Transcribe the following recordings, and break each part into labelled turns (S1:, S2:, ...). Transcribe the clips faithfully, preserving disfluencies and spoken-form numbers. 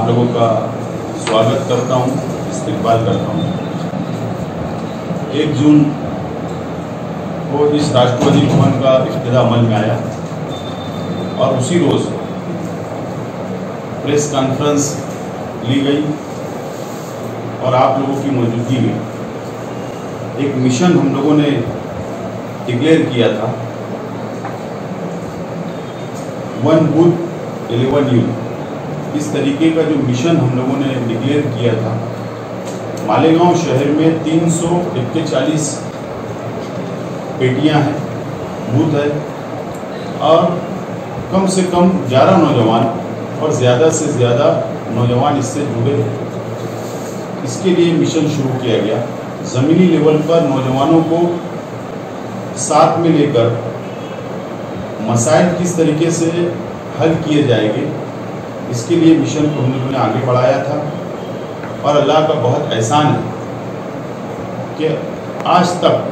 S1: आप लोगों का स्वागत करता हूं, इस्तकबाल करता हूं। एक जून को इस राष्ट्रपति भवन का इफ्तिताह अमल में आया और उसी रोज़ प्रेस कॉन्फ्रेंस ली गई और आप लोगों की मौजूदगी में एक मिशन हम लोगों ने डिक्लेयर किया था, वन बूथ इलेवन यूथ। इस तरीके का जो मिशन हम लोगों ने डिक्लेयर किया था, मालेगांव शहर में तीन सौ इक्कीस पेटियां हैं, बूथ है और कम से कम ग्यारह नौजवान और ज़्यादा से ज़्यादा नौजवान इससे जुड़े। इसके लिए मिशन शुरू किया गया। ज़मीनी लेवल पर नौजवानों को साथ में लेकर मसाइल किस तरीके से हल किए जाएंगे, इसके लिए मिशन को हम लोगों ने आगे बढ़ाया था। और अल्लाह का बहुत एहसान है कि आज तक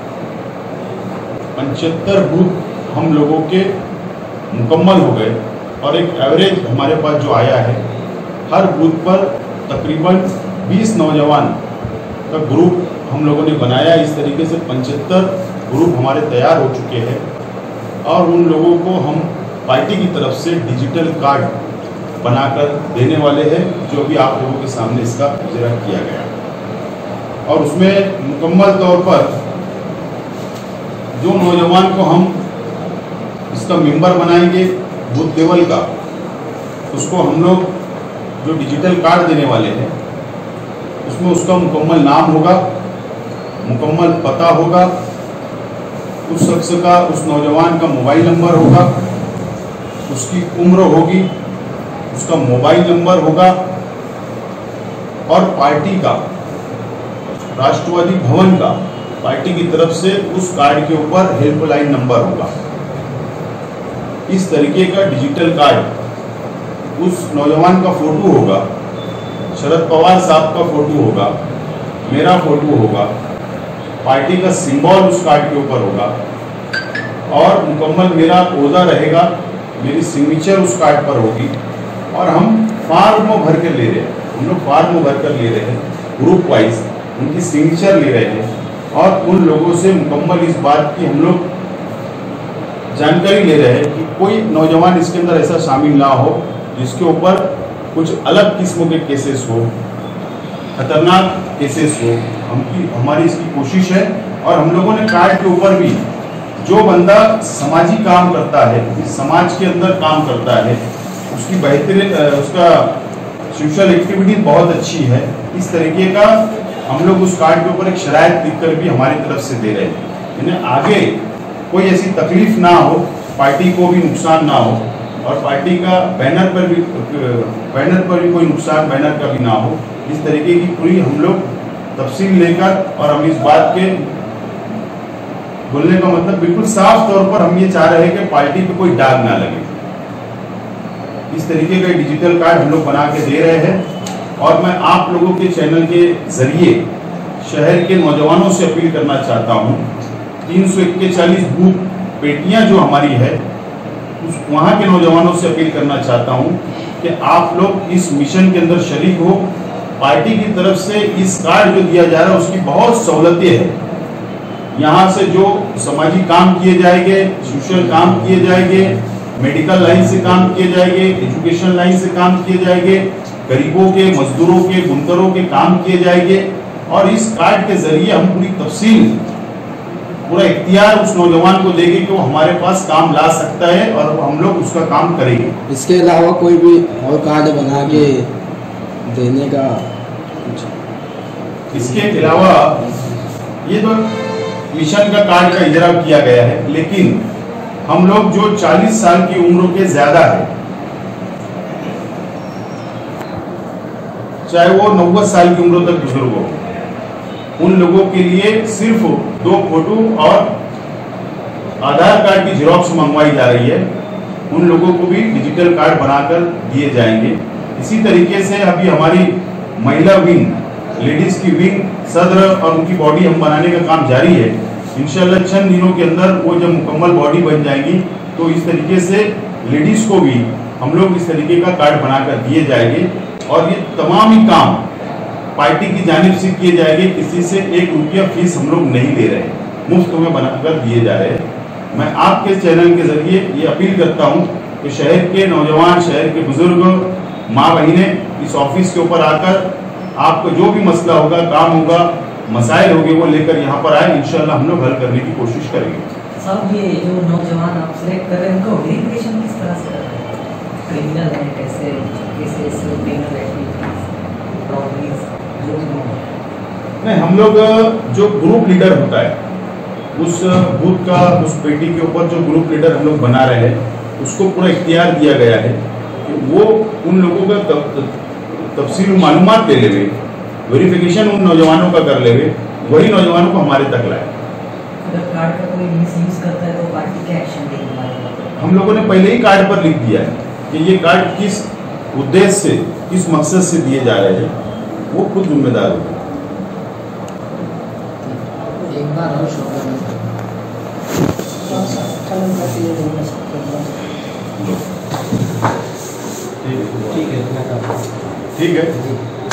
S1: पचहत्तर बूथ हम लोगों के मुकम्मल हो गए और एक एवरेज हमारे पास जो आया है, हर बूथ पर तकरीबन बीस नौजवान का ग्रुप हम लोगों ने बनाया। इस तरीके से पचहत्तर ग्रुप हमारे तैयार हो चुके हैं और उन लोगों को हम पार्टी की तरफ से डिजिटल कार्ड बनाकर देने वाले हैं, जो भी आप लोगों के सामने इसका इजरा किया गया। और उसमें मुकम्मल तौर पर जो नौजवान को हम इसका मेंबर बनाएंगे बूथ लेवल का, उसको हम लोग जो डिजिटल कार्ड देने वाले हैं उसमें उसका मुकम्मल नाम होगा, मुकम्मल पता होगा, उस शख्स का, उस नौजवान का मोबाइल नंबर होगा, उसकी उम्र होगी, उसका मोबाइल नंबर होगा और पार्टी का, राष्ट्रपति भवन का, पार्टी की तरफ से उस कार्ड के ऊपर हेल्पलाइन नंबर होगा। इस तरीके का डिजिटल कार्ड, उस नौजवान का फोटो होगा, शरद पवार साहब का फोटो होगा, मेरा फोटो होगा, पार्टी का सिंबल उस कार्ड के ऊपर होगा और मुकम्मल मेरा ओहदा रहेगा, मेरी सिग्नेचर उस कार्ड पर होगी। और हम फार्म भर कर ले रहे हैं, हम लोग फार्म भर कर ले रहे हैं, ग्रुप वाइज उनकी सिग्नेचर ले रहे हैं और उन लोगों से मुकम्मल इस बात की हम लोग जानकारी ले रहे हैं कि कोई नौजवान इसके अंदर ऐसा शामिल ना हो जिसके ऊपर कुछ अलग किस्म के केसेस हो, खतरनाक केसेस हो। हम की हमारी इसकी कोशिश है और हम लोगों ने कार्ड के ऊपर भी जो बंदा समाजी काम करता है, इस समाज के अंदर काम करता है, उसकी बेहतरीन, उसका सोशल एक्टिविटी बहुत अच्छी है, इस तरीके का हम लोग उस कार्ड के ऊपर एक शरायत लिखकर भी हमारी तरफ से दे रहे हैं। इन्हें आगे कोई ऐसी तकलीफ ना हो, पार्टी को भी नुकसान ना हो और पार्टी का बैनर पर भी बैनर पर भी कोई नुकसान बैनर का भी ना हो। इस तरीके की पूरी हम लोग तफसील लेकर, और हम इस बात के बोलने का मतलब बिल्कुल साफ तौर पर हम ये चाह रहे हैं कि पार्टी पे कोई दाग ना लगे। इस तरीके का डिजिटल कार्ड हम लोग बना के दे रहे हैं और मैं आप लोगों के चैनल के जरिए शहर के नौजवानों से अपील करना चाहता हूं, तीन सौ इक्कीस बूथ पेटियां जो हमारी है, उस वहां के नौजवानों से अपील करना चाहता हूं कि आप लोग इस मिशन के अंदर शरीक हो। पार्टी की तरफ से इस कार्ड जो दिया जा रहा है उसकी बहुत सहूलतें हैं। यहाँ से जो सामाजिक काम किए जाएंगे, सोशल काम किए जाएंगे, मेडिकल लाइन से काम किए जाएंगे, एजुकेशन लाइन से काम किए जाएंगे, गरीबों के, मजदूरों के, बुनकरों के काम किए जाएंगे और इस कार्ड के जरिए हम पूरी तफसील, पूरा इख्तियार उस नौजवान को देंगे कि वो हमारे पास काम ला सकता है और हम लोग उसका काम करेंगे।
S2: इसके अलावा कोई भी और कार्ड बना के देने का?
S1: इसके अलावा ये तो मिशन का कार्ड का इजरा किया गया है, लेकिन हम लोग जो चालीस साल की उम्र के ज्यादा है, चाहे वो नब्बे साल की उम्र तक बुजुर्ग हो, उन लोगों के लिए सिर्फ दो फोटो और आधार कार्ड की जेरॉक्स मंगवाई जा रही है। उन लोगों को भी डिजिटल कार्ड बनाकर दिए जाएंगे। इसी तरीके से अभी हमारी महिला विंग, लेडीज की विंग, सदर और उनकी बॉडी हम बनाने का काम जारी है। इंशाल्लाह चंद दिनों के अंदर वो जब मुकम्मल बॉडी बन जाएंगी तो इस तरीके से लेडीज को भी हम लोग इस तरीके का कार्ड बनाकर दिए जाएंगे और ये तमाम ही काम पार्टी की जानिब से किए जाएंगे। किसी से एक रुपया फीस हम लोग नहीं ले रहे, मुफ्त में बनाकर दिए जा रहे हैं। मैं आपके चैनल के जरिए ये अपील करता हूँ कि शहर के नौजवान, शहर के बुजुर्ग, माँ बहनें इस ऑफिस के ऊपर आकर आपको जो भी मसला होगा, काम होगा, मसाइल होंगे, वो लेकर यहाँ पर आए। इंशाल्लाह हम लोग हल करने की कोशिश करेंगे।
S3: साहब ये जो नौजवान आप सेलेक्ट कर रहे हैं उनका वेरिफिकेशन किस तरह से कर रहे हैं? क्रिमिनल है, कैसे केसेस, क्रिमिनल एक्टिविटीज, प्रॉपर्टीज जो
S1: नहीं, हम लोग जो ग्रुप लीडर होता है उस बूथ का, उस पेटी के ऊपर जो ग्रुप लीडर हम लोग बना रहे हैं उसको पूरा इख्तियार दिया गया है कि वो उन लोगों का तब, तफसील मालूमात ले लेवे, वेरिफिकेशन उन नौजवानों का कर लेवे, वही नौजवानों को हमारे तक लाए।
S3: अगर कार्ड का कोई मिसयूज करता है तो पार्टी क्या एक्शन लेगी?
S1: हम लोगों ने पहले ही कार्ड पर लिख दिया है कि ये कार्ड किस उद्देश्य से, किस मकसद से दिए जा रहे हैं, वो खुद जिम्मेदार होगा।
S2: एक बार और शो
S1: ठीक है, ठीक है।